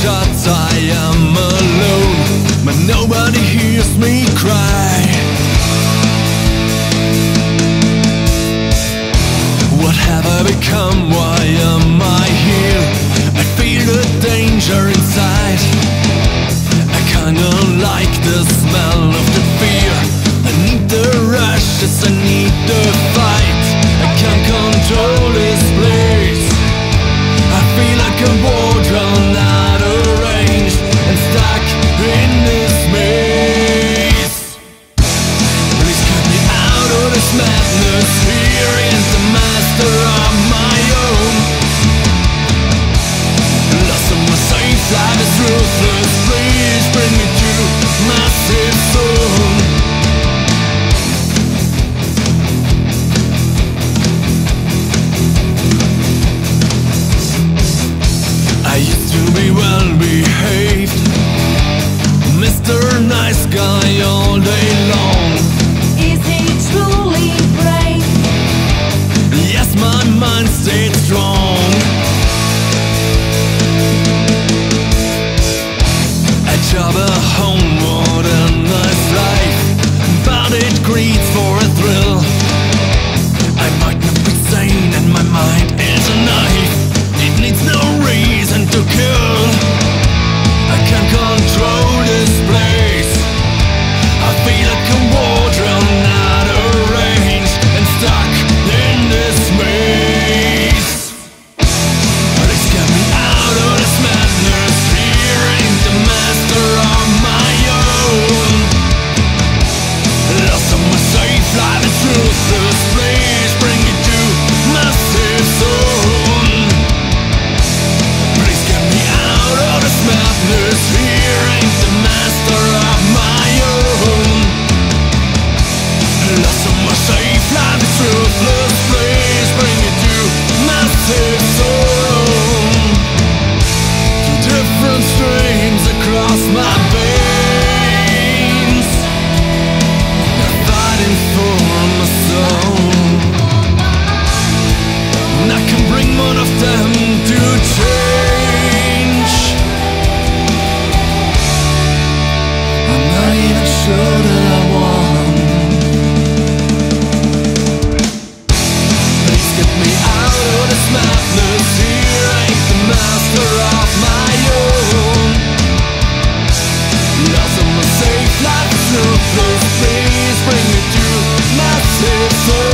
gunshots, I am alone, but nobody hears me cry. What have I become? Why am I here? I feel the danger inside. I kinda like the smell of the fear. I need the rushes, I need the fight. I can't control this place. I feel like a war drawn out of range and stuck in this maze. Please cut me out of this madness. Here is the master of my own. Lost in my safe life is ruthless. Please bring me to my safe zone. I used to be well behaved, Mr. Nice Guy all day long. Is he truly brave? Yes, my mind stayed strong. A job, a home, what a nice life, but it greeds for a thrill. I might not be sane and my mind is a knife. It needs no reason to kill. I can't control this place. I feel like a war drawn out of range and stuck in this maze. Please get me out of this madness. Here ain't the master of my own. Lost on my safe life is ruthless. Please bring me to my safe zone. Please get me out of this madness. Here ain't the master of my own. Lost on my safe life is ruthless. Please bring me to my safe zone. Two different streams across my veins, they're fighting for my soul. And I can bring one of them to change. I'm not even sure that I want. Please get me out of this madness. Here ain't the master of my own. Lost in my safe life is ruthless. Please bring me to my safe zone.